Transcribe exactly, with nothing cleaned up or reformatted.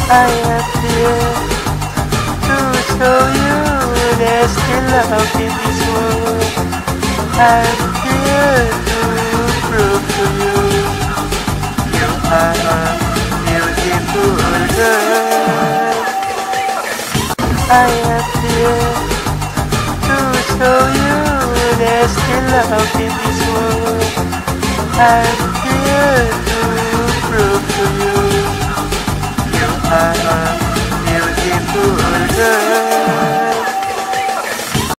I am here to show you there's still love in this world. I'm here to prove to you you are a beautiful girl. I am here to show you there's still love in this world. I'm here